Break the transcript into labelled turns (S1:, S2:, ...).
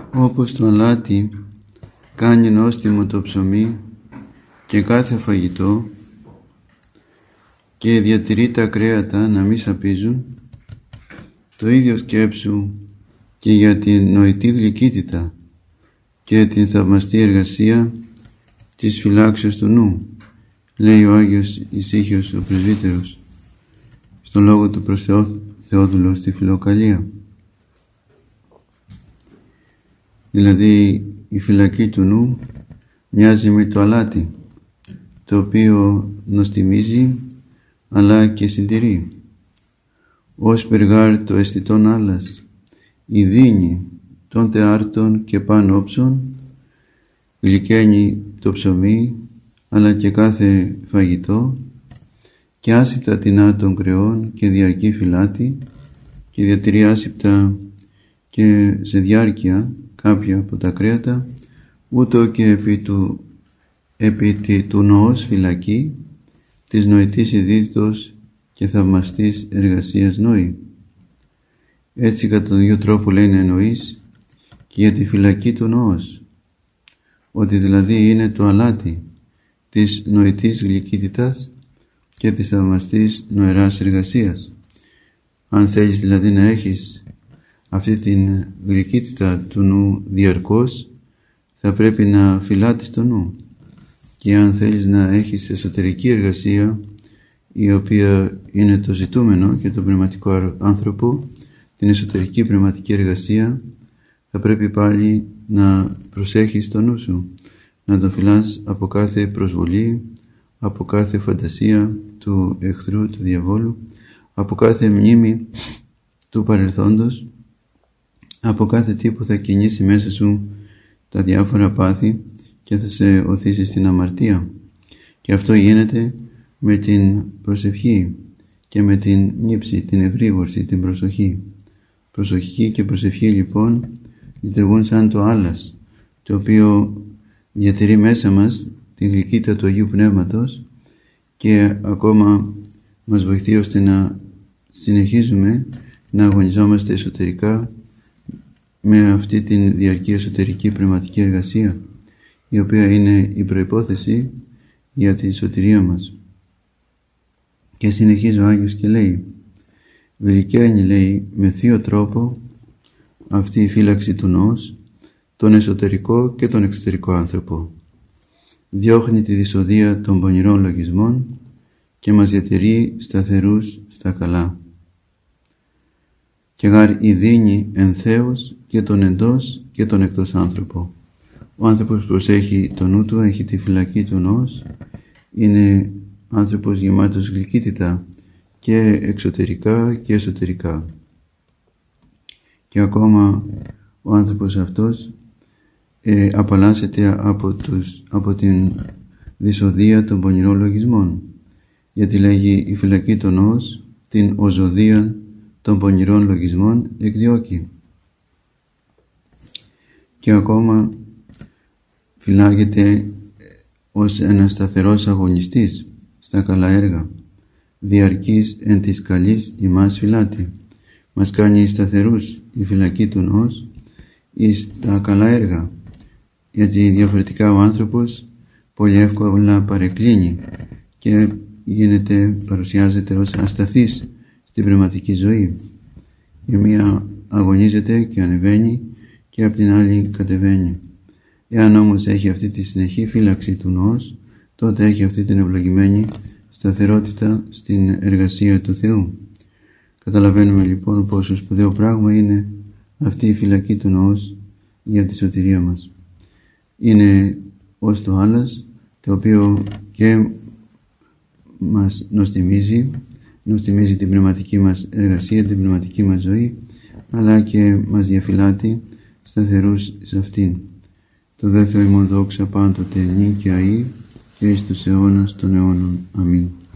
S1: Όπως το αλάτι κάνει νόστιμο το ψωμί και κάθε φαγητό και διατηρεί τα κρέατα να μην σαπίζουν, το ίδιο σκέψου και για την νοητή γλυκύτητα και την θαυμαστή εργασία της φυλάξεως του νου, λέει ο Άγιος Ησύχιος ο Πρεσβύτερος στον λόγο του προς Θεόδουλο στη Φιλοκαλία. Δηλαδή η φυλακή του νου μοιάζει με το αλάτι, το οποίο νοστιμίζει αλλά και συντηρεί. Ως περγάρ το αισθητόν άλλας, η δίνη των τεάρτων και πάνω όψων, γλυκαίνει το ψωμί αλλά και κάθε φαγητό και άσυπτα τεινά των κρεών και διαρκή φυλάτη και διατηρεί άσυπτα και σε διάρκεια κάποια από τα κρέατα, ούτω και επί του νοός φυλακή της νοητής ειδήτως και θαυμαστής εργασίας νόη. Έτσι κατά τον ίδιο τρόπο λέει να εννοείς και για τη φυλακή του νοός, ότι δηλαδή είναι το αλάτι της νοητής γλυκύτητας και της θαυμαστής νοεράς εργασίας. Αν θέλεις δηλαδή να έχεις αυτή την γλυκύτητα του νου διαρκώς, θα πρέπει να φυλάτεις το νου. Και αν θέλεις να έχεις εσωτερική εργασία, η οποία είναι το ζητούμενο και το πνευματικό άνθρωπο, την εσωτερική πνευματική εργασία, θα πρέπει πάλι να προσέχεις το νου σου, να τον φυλάς από κάθε προσβολή, από κάθε φαντασία του εχθρού, του διαβόλου, από κάθε μνήμη του παρελθόντος, από κάθε τι που θα κινήσει μέσα σου τα διάφορα πάθη και θα σε οθήσει στην αμαρτία. Και αυτό γίνεται με την προσευχή και με την νύψη, την εγρήγορση, την προσοχή. Προσοχή και προσευχή λοιπόν λειτουργούν σαν το άλας, το οποίο διατηρεί μέσα μας την γλυκύτητα του Αγίου Πνεύματος και ακόμα μας βοηθεί ώστε να συνεχίζουμε να αγωνιζόμαστε εσωτερικά με αυτή την διαρκή εσωτερική πνευματική εργασία, η οποία είναι η προϋπόθεση για τη σωτηρία μας. Και συνεχίζει ο Άγιος και λέει, γλυκαίνει, λέει, με θείο τρόπο αυτή η φύλαξη του νοός, τον εσωτερικό και τον εξωτερικό άνθρωπο. Διώχνει τη δυσοδεία των πονηρών λογισμών και μας διατηρεί σταθερούς στα καλά. Και γάρ η δίνει εν Θεός και τον εντός και τον εκτός άνθρωπο. Ο άνθρωπος που προσέχει το νου του, έχει τη φυλακή του νους, είναι άνθρωπος γεμάτος γλυκύτητα και εξωτερικά και εσωτερικά. Και ακόμα ο άνθρωπος αυτός απαλλάσσεται από την δυσοδεία των πονηρών λογισμών, γιατί λέγει η φυλακή του νους την οζωδία των πονηρών λογισμών εκδιώκει. Και ακόμα φυλάγεται ως ένας σταθερός αγωνιστής στα καλά έργα, διαρκής εν της καλής ημάς φυλάτη. Μας κάνει σταθερούς η φυλακή του νους εις τα καλά έργα, γιατί διαφορετικά ο άνθρωπος πολύ εύκολα παρεκκλίνει και παρουσιάζεται ως ασταθής στην πνευματική ζωή. Η μία αγωνίζεται και ανεβαίνει και απ' την άλλη κατεβαίνει. Εάν όμως έχει αυτή τη συνεχή φύλαξη του νους, τότε έχει αυτή την ευλογημένη σταθερότητα στην εργασία του Θεού. Καταλαβαίνουμε λοιπόν πόσο σπουδαίο πράγμα είναι αυτή η φυλακή του νους για τη σωτηρία μας. Είναι ως το άλας, το οποίο και μας νοστιμίζει την πνευματική μας εργασία, την πνευματική μας ζωή, αλλά και μας διαφυλάτει σταθερούς σε αυτήν. Το δε Θεό ημών δόξα πάντοτε νυν και αεί και εις τους αιώνας των αιώνων. Αμήν.